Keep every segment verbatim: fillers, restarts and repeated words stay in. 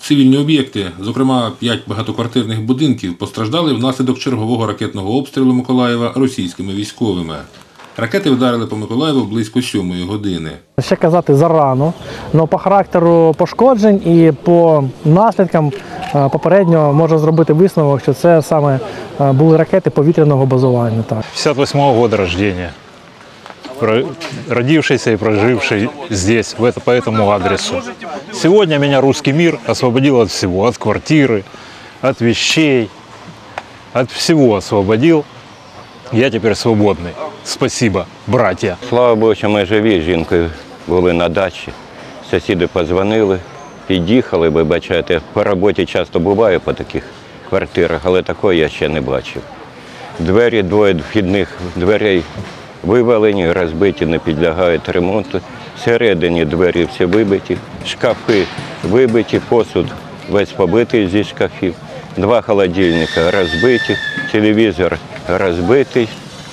Цивільні об'єкти, зокрема п'ять багатоквартирних будинків, постраждали внаслідок чергового ракетного обстрілу Миколаєва російськими військовими. Ракети вдарили по Миколаєву близько сьомої години. Ще казати зарано, але по характеру пошкоджень і по наслідкам попередньо можна зробити висновок, що це саме були ракети повітряного базування. пятьдесят восьмого года рождения. Родившийся и проживший здесь, в это, по этому адресу. Сегодня меня русский мир освободил от всего, от квартиры, от вещей, от всего освободил. Я теперь свободный. Спасибо, братья. Слава Богу, що ми живі, з жінкою були на дачі. Сусіди подзвонили, під'їхали, ви бачите, по роботі часто буваю по таких квартирах, але такої я ще не бачив. Двері, двоє вхідних дверей вивалені, розбиті, не підлягають ремонту. Всередині двері всі вибиті, шкафи вибиті, посуд весь побитий зі шкафів. Два холодильника розбиті, телевізор розбитий,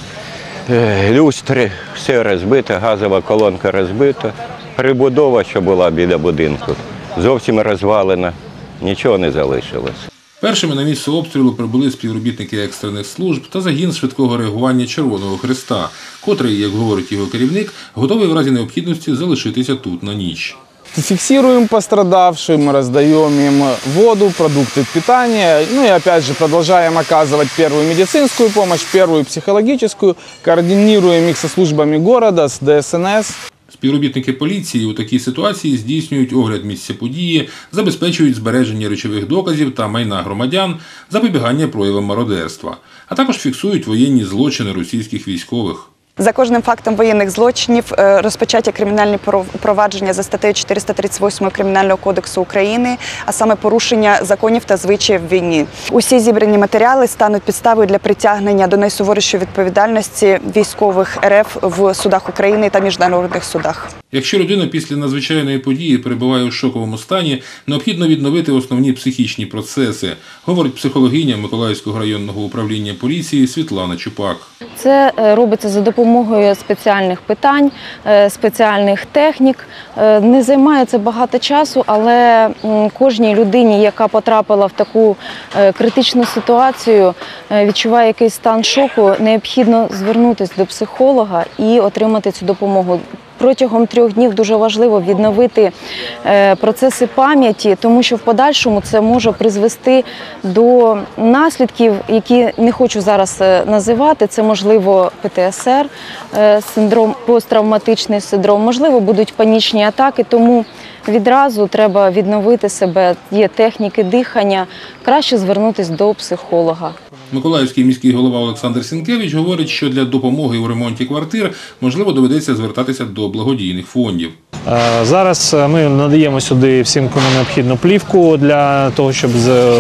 люстри, все розбите, газова колонка розбита. Прибудова, що була біля будинку, зовсім розвалена, нічого не залишилось. Першими на місце обстрілу прибули співробітники екстрених служб та загін швидкого реагування Червоного Хреста, котрий, як говорить його керівник, готовий в разі необхідності залишитися тут на ніч. Фиксируем пострадавшим, раздаем им воду, продукты питания. Ну и опять же продолжаем оказывать первую медицинскую помощь, первую психологическую. Координируем их со службами города, с Д С Н С. Співробітники поліції у такій ситуації здійснюють огляд місця події, забезпечують збереження речових доказів та майна громадян, запобігання проявам мародерства, а також фіксують воєнні злочини російських військових. За кожним фактом воєнних злочинів розпочаті кримінальні провадження за статтею чотириста тридцять вісім Кримінального кодексу України, а саме порушення законів та звичаїв війни. Усі зібрані матеріали стануть підставою для притягнення до найсуворішої відповідальності військових Р Ф в судах України та міжнародних судах. Якщо людина після надзвичайної події перебуває у шоковому стані, необхідно відновити основні психічні процеси, говорить психологиня Миколаївського районного управління поліції Світлана Чупак. Це робиться за допомогою спеціальних питань, спеціальних технік. Не займає це багато часу, але кожній людині, яка потрапила в таку критичну ситуацію, відчуває якийсь стан шоку, необхідно звернутися до психолога і отримати цю допомогу. Протягом трьох днів дуже важливо відновити процеси пам'яті, тому що в подальшому це може призвести до наслідків, які не хочу зараз називати. Це, можливо, П Т С Р, синдром, посттравматичний синдром, можливо, будуть панічні атаки, тому відразу треба відновити себе, є техніки дихання, краще звернутися до психолога. Миколаївський міський голова Олександр Сінкевич говорить, що для допомоги у ремонті квартир, можливо, доведеться звертатися до благодійних фондів. Зараз ми надаємо сюди всім, кому необхідну плівку для того, щоб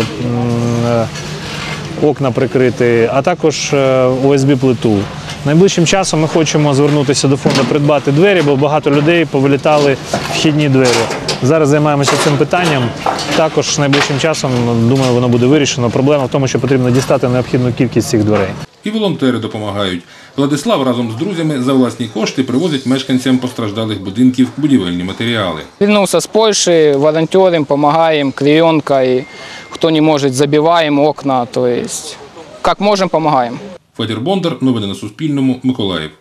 окна прикрити, а також О С Б-плиту. Найближчим часом ми хочемо звернутися до фонду придбати двері, бо багато людей повилітали вхідні двері. Зараз займаємося цим питанням. Також найближчим часом, думаю, воно буде вирішено. Проблема в тому, що потрібно дістати необхідну кількість цих дверей. І волонтери допомагають. Владислав разом з друзями за власні кошти привозить мешканцям постраждалих будинків будівельні матеріали. Вернулся з Польщі, волонтерам, допомагаємо, клеєнкою, хто не може, забиваємо окна, тобто, як можемо, допомагаємо. Федір Бондар, новини на Суспільному, Миколаїв.